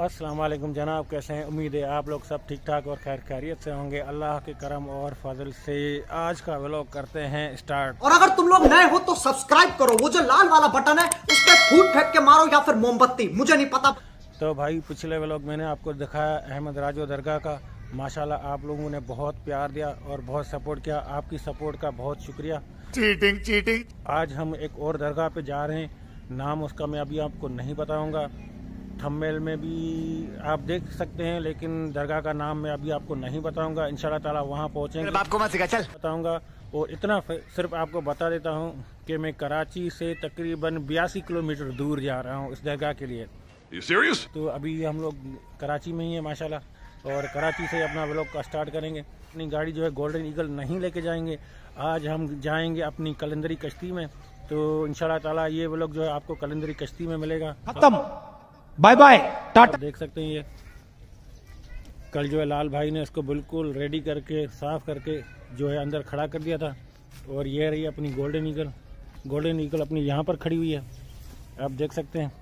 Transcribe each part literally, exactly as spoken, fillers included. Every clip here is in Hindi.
अस्सलाम वालेकुम जनाब, कैसे हैं? उम्मीद है आप लोग सब ठीक ठाक और खैर खैरियत से होंगे। अल्लाह के करम और फजल से आज का व्लॉग करते हैं स्टार्ट। और अगर तुम लोग नए हो तो सब्सक्राइब करो, वो जो लाल वाला बटन है उस पर फूट फेंक के मारो या फिर मोमबत्ती, मुझे नहीं पता। तो भाई पिछले व्लॉग मैंने आपको दिखाया अहमद राजो दरगाह का। माशाल्लाह आप लोगों ने बहुत प्यार दिया और बहुत सपोर्ट किया। आपकी सपोर्ट का बहुत शुक्रिया। Cheating cheating. आज हम एक और दरगाह पे जा रहे हैं, नाम उसका मैं अभी आपको नहीं बताऊंगा, थंबनेल में भी आप देख सकते हैं, लेकिन दरगाह का नाम मैं अभी आपको नहीं बताऊंगा। इंशाल्लाह ताला वहां पहुंचेंगे आपको मत सिखा, चल बताऊंगा। और इतना सिर्फ आपको बता देता हूं कि मैं कराची से तकरीबन बयासी किलोमीटर दूर जा रहा हूं इस दरगाह के लिए। You serious? तो अभी हम लोग कराची में ही है माशाल्लाह, और कराची से अपना व्लॉग का स्टार्ट करेंगे। अपनी गाड़ी जो है गोल्डन ईगल नहीं लेके जाएंगे, आज हम जाएंगे अपनी कलंदरी कश्ती में। तो इंशाल्लाह ताला ये व्लॉग जो है आपको कलंदरी कश्ती में मिलेगा। खत्म, बाय बाय, टाटा। देख सकते हैं ये कल जो है लाल भाई ने इसको बिल्कुल रेडी करके साफ करके जो है अंदर खड़ा कर दिया था। और ये रही अपनी गोल्डन ईगल। गोल्डन ईगल अपनी यहाँ पर खड़ी हुई है, आप देख सकते हैं।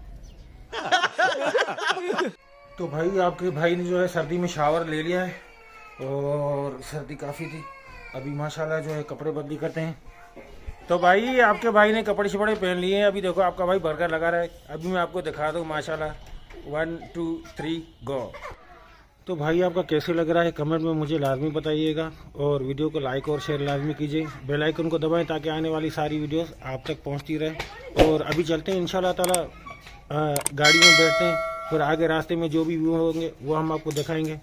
तो भाई आपके भाई ने जो है सर्दी में शावर ले लिया है और सर्दी काफ़ी थी। अभी माशाल्लाह जो है कपड़े बदली करते हैं। तो भाई आपके भाई ने कपड़े शपड़े पहन लिए हैं। अभी देखो आपका भाई बर्गर लगा रहा है, अभी मैं आपको दिखा दूँ माशाल्लाह। One two three go. तो भाई आपका कैसे लग रहा है कमेंट में मुझे लाजमी बताइएगा, और वीडियो को लाइक और शेयर लाजमी कीजिए। बेल आइकन को दबाएं ताकि आने वाली सारी वीडियोस आप तक पहुंचती रहे। और अभी चलते हैं इंशाल्लाह ताला, गाड़ी में बैठते हैं, फिर आगे रास्ते में जो भी व्यू होंगे वो हम आपको दिखाएंगे।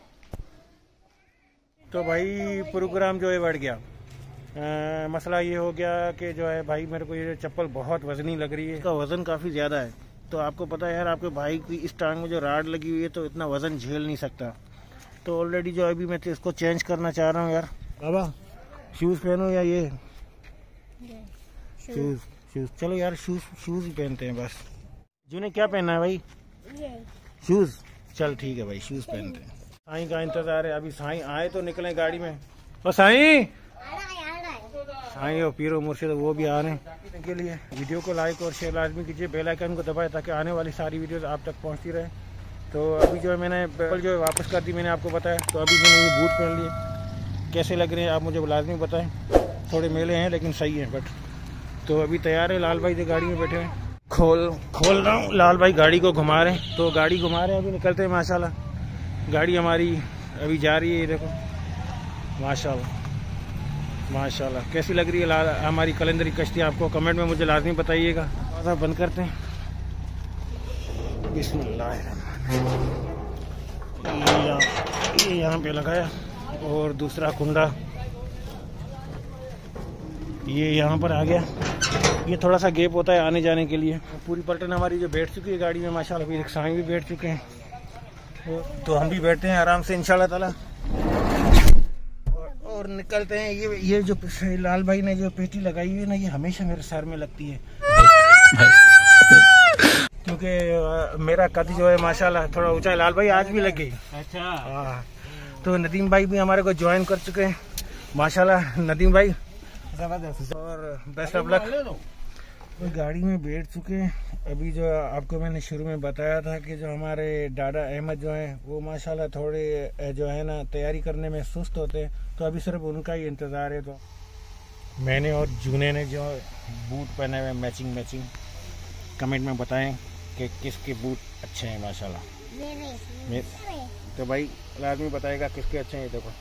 तो भाई प्रोग्राम जो है बढ़ गया। आ, मसला ये हो गया कि जो है भाई मेरे को ये चप्पल बहुत वजनी लग रही है, इसका वज़न काफ़ी ज़्यादा है। तो आपको पता है यार आपके भाई की इस टांग में जो राड लगी हुई है तो इतना वज़न झेल नहीं सकता। तो ऑलरेडी जो अभी मैं इसको चेंज करना चाह रहा हूँ यार। बाबा शूज़ पहनो या ये शूज़ शूज़ चलो यार शूज़ शूज़ ही पहनते हैं बस। जिन्हें क्या पहनना है भाई? शूज़। चल ठीक है भाई शूज़ पहनते हैं। साईं का इंतज़ार है, अभी साईं आए तो निकलें गाड़ी में। और साईं साईं और पीरो मुर्शिद वो भी आ रहे हैं के लिए। वीडियो को लाइक और शेयर लाजमी कीजिए, बेल आइकन को दबाएं ताकि आने वाली सारी वीडियोस आप तक पहुंचती रहे। तो अभी जो है मैंने चप्पल जो है वापस कर दी, मैंने आपको बताया। तो अभी मैंने ये बूट पहन लिए, कैसे लग रहे हैं आप मुझे लाजमी बताएं। थोड़े मेले हैं लेकिन सही हैं बट। तो अभी तैयार है, लाल भाई जो गाड़ी में बैठे हैं। खोल खोल रहा हूँ, लाल भाई गाड़ी को घुमा रहे हैं। तो गाड़ी घुमा रहे हैं, अभी निकलते हैं माशाल्लाह। गाड़ी हमारी अभी जा रही है, देखो माशाल्लाह माशाल्लाह। कैसी लग रही है हमारी कलंदरी कश्ती आपको कमेंट में मुझे लाजमी बताइएगा। बंद करते हैं। बिस्मिल्लाह। ये यहाँ पे लगाया और दूसरा कुंडा ये यहाँ पर आ गया। ये थोड़ा सा गैप होता है आने जाने के लिए। पूरी पलटन हमारी जो बैठ चुकी है गाड़ी में माशाल्लाह। अभी रिक्शाएं भी बैठ चुके हैं, तो हम भी बैठते हैं आराम से इंशाल्लाह ताला और निकलते हैं। ये ये जो लाल भाई ने जो पेटी लगाई हुई है ना, ये हमेशा मेरे सर में लगती है क्योंकि मेरा कद जो है माशाल्लाह थोड़ा ऊंचा है। लाल भाई आज भी लग गई। अच्छा हाँ। तो नदीम भाई भी हमारे को ज्वाइन कर चुके हैं माशाल्लाह। नदीम भाई और बेस्ट ऑफ लक। तो गाड़ी में बैठ चुके हैं। अभी जो आपको मैंने शुरू में बताया था कि जो हमारे डाडा अहमद जो हैं वो माशाल्लाह थोड़े जो है ना तैयारी करने में सुस्त होते हैं, तो अभी सिर्फ उनका ही इंतज़ार है। तो मैंने और जूने ने जो बूट पहने हुए मैचिंग मैचिंग, कमेंट में बताएं कि किसके बूट अच्छे हैं माशाल्लाह। तो भाई लाजमी बताएगा किसके अच्छे हैं। देखो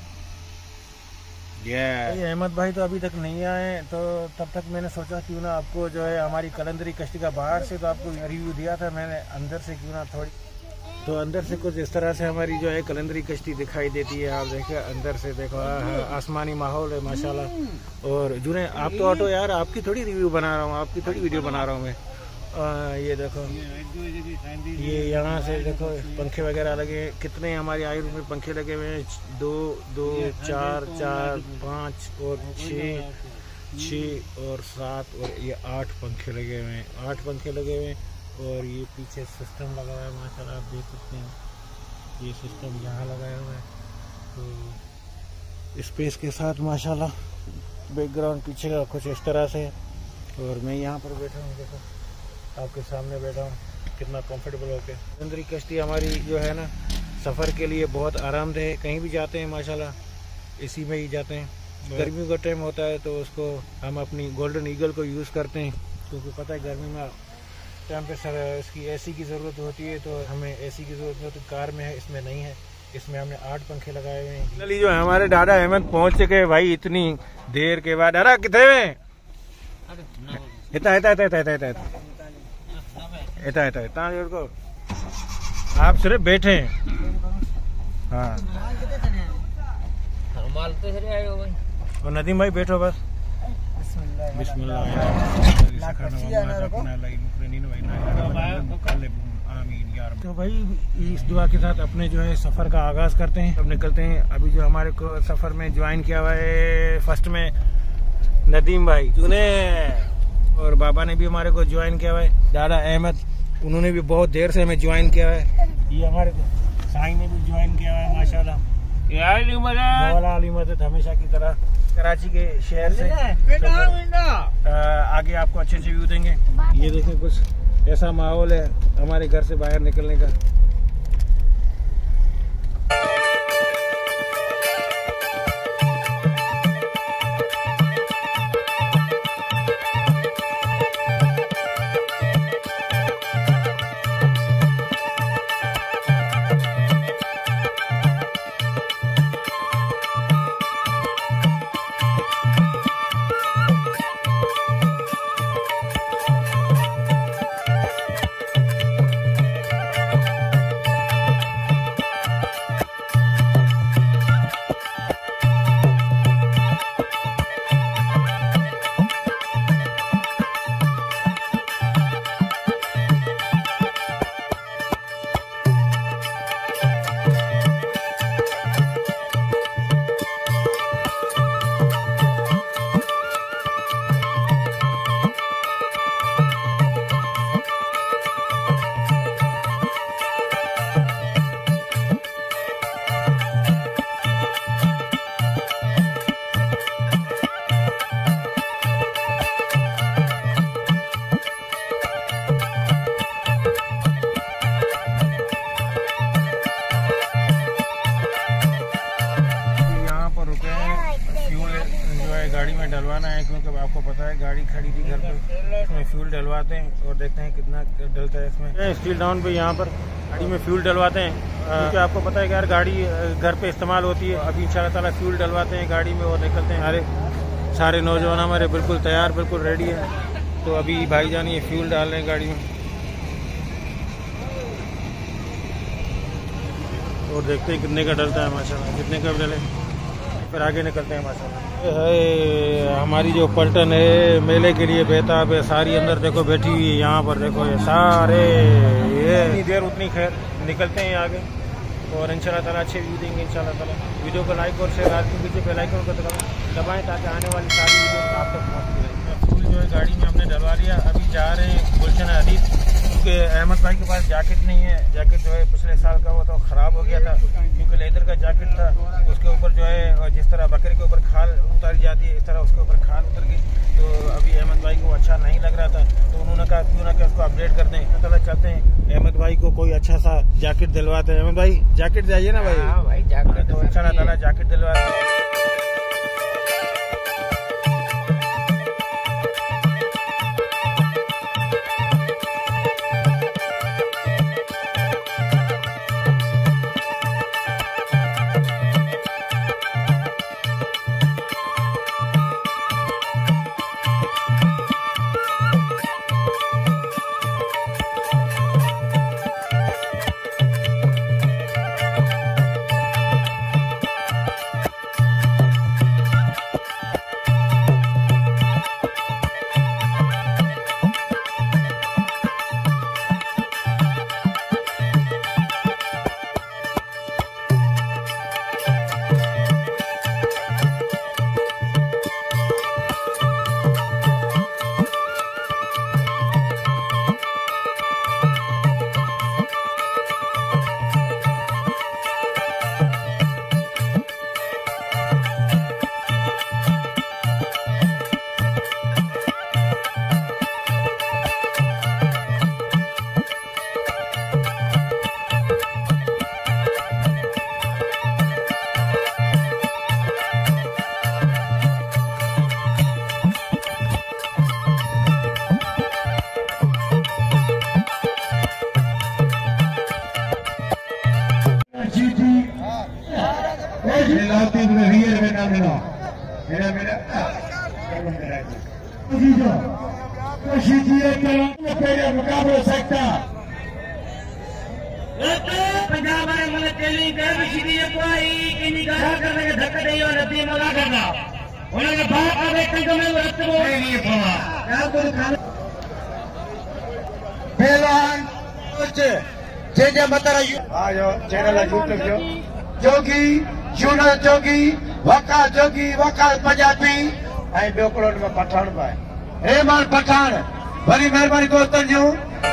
Yeah. अहमद भाई तो अभी तक नहीं आए, तो तब तक मैंने सोचा क्यों ना आपको जो है हमारी कलंदरी कश्ती का बाहर से तो आपको रिव्यू दिया था मैंने, अंदर से क्यों ना थोड़ी। तो अंदर से कुछ इस तरह से हमारी जो है कलंदरी कश्ती दिखाई देती है। आप देखिए अंदर से, देखो आसमानी माहौल है माशाल्लाह। और जुने आप तो ऑटो यार आपकी थोड़ी रिव्यू बना रहा हूँ, आपकी थोड़ी वीडियो बना रहा हूँ मैं। आ, ये देखो ये यहाँ से देखो पंखे वगैरह लगे, कितने हमारे आई रूम में पंखे लगे हुए हैं। दो दो चार चार पाँच और छः छः और सात और ये आठ पंखे लगे हुए हैं। आठ पंखे लगे हुए हैं और ये पीछे सिस्टम लगा हुआ है माशाल्लाह। आप देख सकते हैं ये सिस्टम यहाँ लगाया हुआ है, तो स्पेस के साथ माशाल्लाह। बैकग्राउंड पीछे का कुछ इस तरह से, और मैं यहाँ पर बैठा हूँ, देखो आपके सामने बैठा हूँ। कितना कंफर्टेबल होके। अंदरी कश्ती हमारी जो है ना सफ़र के लिए बहुत आरामदेह, कहीं भी जाते हैं माशाल्लाह एसी में ही जाते हैं। गर्मियों का टाइम होता है तो उसको हम अपनी गोल्डन ईगल को यूज़ करते हैं, क्योंकि पता है गर्मी में टाइम पे सर इसकी एसी की ज़रूरत होती है, तो हमें एसी की ज़रूरत होती है। कार में है, इसमें नहीं है। इसमें हमने आठ पंखे लगाए हुए हैं। फाइनली जो हमारे डाडा अहमद पहुंच चुके भाई, इतनी देर के बाद। डाडा कितने में इतना इतना इतना इतना इतना इतना इतना इतना देर को आप सिर्फ बैठे हैं। हाँ और नदीम भाई बैठो बस। बिस्मिल्लाह। तो भाई इस दुआ के साथ अपने जो है सफ़र का आगाज़ करते हैं। अब निकलते हैं। अभी जो हमारे को सफ़र में ज्वाइन किया हुआ है फर्स्ट में नदीम भाई चुने, और बाबा ने भी हमारे को ज्वाइन किया हुआ है। दादा अहमद उन्होंने भी बहुत देर से हमें ज्वाइन किया हुआ है। ये हमारे साईं ने भी ज्वाइन किया हुआ है माशाल्लाह। मौला अली मदद हमेशा की तरह कराची के शहर से आगे आपको अच्छे अच्छे व्यू देंगे। ये देखें कुछ ऐसा माहौल है हमारे घर से बाहर निकलने का। गाड़ी में डलवाना है, क्योंकि आपको पता है गाड़ी खड़ी थी घर पे, इसमें फ्यूल डलवाते हैं और देखते हैं कितना डलता है इसमें। स्टील डाउन पे यहाँ पर गाड़ी में फ्यूल डलवाते हैं, क्योंकि आपको पता है कि यार गाड़ी घर पे इस्तेमाल होती है। अभी इंशाल्लाह ताला फ्यूल डलवाते हैं गाड़ी में और निकलते हैं। सारे सारे नौजवान हमारे बिल्कुल तैयार, बिल्कुल रेडी है। तो अभी भाईजान ये फ्यूल डाल रहे हैं गाड़ी में और देखते हैं कितने का डलता है माशाल्लाह। कितने का डले फिर आगे निकलते हैं माशाल्लाह। है हमारी जो पलटन है मेले के लिए बेताब है, सारी अंदर देखो बैठी हुई है। यहाँ पर देखो ये सारे, ये इतनी देर उतनी खैर। निकलते हैं आगे और इंशाल्लाह ताला अच्छे व्यू देंगे इंशाल्लाह ताला। वीडियो को लाइक और शेयर, आज के पीछे बेल आइकन को दबाएं ताकि आने वाली सारी वीडियो आप तक पहुँच जाए। फूल जो है गाड़ी में हमने डलवा लिया। अभी जा रहे हैं गुलशन हदीद, क्योंकि अहमद भाई के पास जैकेट नहीं है। जैकेट जो है पिछले साल का वो तो ख़राब हो गया था, क्योंकि लेदर का जैकेट था। उसके ऊपर जो है जिस तरह बकरी के ऊपर खाल उतारी जाती है, इस तरह उसके ऊपर खाल उतर गई। तो अभी अहमद भाई को अच्छा नहीं लग रहा था, तो उन्होंने कहा क्यों ना कि उसको अपडेट कर दें। चला चाहते हैं अहमद भाई को कोई अच्छा सा जैकेट दिलवाते हैं। अहमद भाई जैकेट चाहिए ना भाई? हाँ भाई जैकेट तो इंशाल्लाह ताला जैकेट दिलवाते हैं। मुकाबलो सकता पंजाब वाले मतलब चली गए सीधी कोई किन्हीं का करने के धक्का नहीं और नदी मना करना उन्होंने बात कर रहे कंगो में रक्त को नहीं पवा क्या बोल खाना पहलवान कुछ जे जे मतरा आयो चैनल यूट्यूब जो जोगी जूना जोगी वका जोगी वका पंजाबी ऐं ॿियो करोड़ में पठान पाए हे माल पठान वरी महिरबानी दोस्तन जो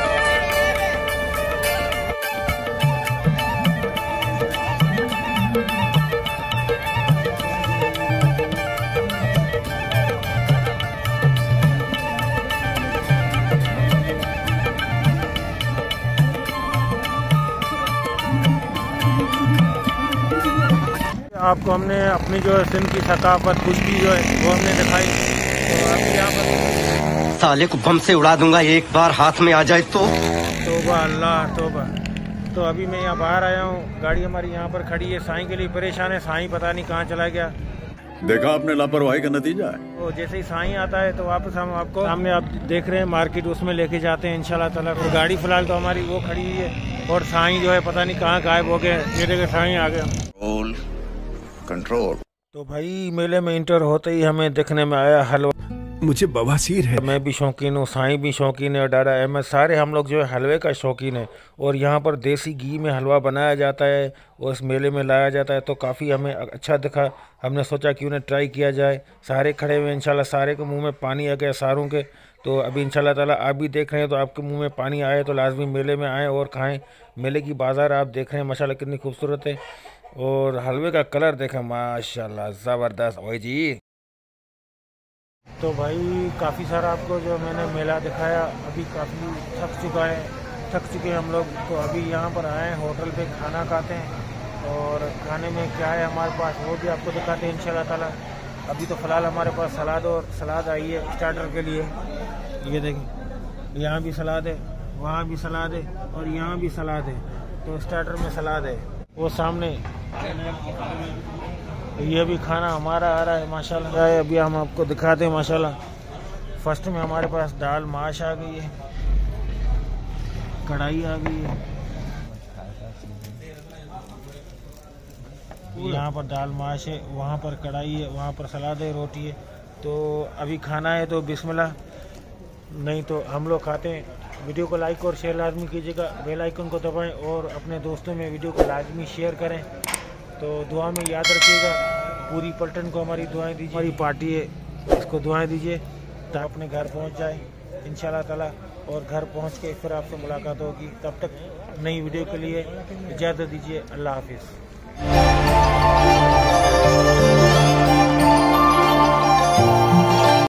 आपको हमने अपनी जो है सिंध की सकाफत कुश्ती जो है वो हमने दिखाई। तो अभी यहाँ पर साले को बम से उड़ा दूंगा एक बार हाथ में आ जाए तो। तोबा अल्लाह तोबा। तो अभी मैं यहाँ बाहर आया हूँ, गाड़ी हमारी यहाँ पर खड़ी है। साईं के लिए परेशान है, साईं पता नहीं कहाँ चला गया। देखा आपने लापरवाही का नतीजा है। तो जैसे ही साईं आता है तो वापस हम आपको सामने आप देख रहे हैं मार्केट उसमें लेके जाते हैं इंशाल्लाह ताला। तो गाड़ी फिलहाल तो हमारी वो खड़ी हुई है और साईं जो है पता नहीं कहाँ गायब हो गए। ये देखे साईं आ गए। कंट्रोल। तो भाई मेले में इंटर होते ही हमें देखने में आया हलवा। मुझे बवासीर है। मैं भी शौकीन हूँ, साईं भी शौकीन है और डारा अहमद, सारे हम लोग जो है हलवे का शौकीन है। और यहाँ पर देसी घी में हलवा बनाया जाता है और इस मेले में लाया जाता है। तो काफ़ी हमें अच्छा दिखा, हमने सोचा क्यों ना ट्राई किया जाए। सारे खड़े हुए इंशाल्लाह, सारे के मुंह में पानी आ गया सारों के। तो अभी इंशाल्लाह ताला आप भी देख रहे हैं तो आपके मुंह में पानी आए तो लाजमी मेले में आएँ और खाएँ। मेले की बाज़ार आप देख रहे हैं माशाल्लाह कितनी खूबसूरत है और हलवे का कलर देखा माशाल्लाह ज़बरदस्त। वही जी। तो भाई काफ़ी सारा आपको जो मैंने मेला दिखाया, अभी काफ़ी थक चुका है थक चुके हैं हम लोग। तो अभी यहाँ पर आए हैं, होटल पे खाना खाते हैं और खाने में क्या है हमारे पास वो भी आपको दिखाते हैं इंशाल्लाह ताला। अभी तो फ़िलहाल हमारे पास सलाद और सलाद आई है स्टार्टर के लिए। ये देखें, यहाँ भी सलाद है, वहाँ भी सलाद है और यहाँ भी सलाद है। तो स्टार्टर में सलाद है, वो सामने ये भी खाना हमारा आ रहा है माशाल्लाह। अभी हम आपको दिखाते हैं माशाल्लाह। फर्स्ट में हमारे पास दाल माश आ गई है, कढ़ाई आ गई है, यहाँ पर दाल माश है, वहाँ पर कढ़ाई है, वहाँ पर सलाद है, रोटी है। तो अभी खाना है तो बिस्मिल्लाह, नहीं तो हम लोग खाते हैं। वीडियो को लाइक और शेयर लाजमी कीजिएगा, बेल आइकन को दबाएं और अपने दोस्तों में वीडियो को लाजमी शेयर करें। तो दुआ में याद रखिएगा, पूरी पलटन को हमारी दुआएं दीजिए। हमारी पार्टी है, इसको दुआएं दीजिए ताकि अपने घर पहुंच जाए इंशाल्लाह ताला। और घर पहुंच के फिर आपसे मुलाकात होगी। तब तक नई वीडियो के लिए इजाज़त दीजिए। अल्लाह हाफिज़।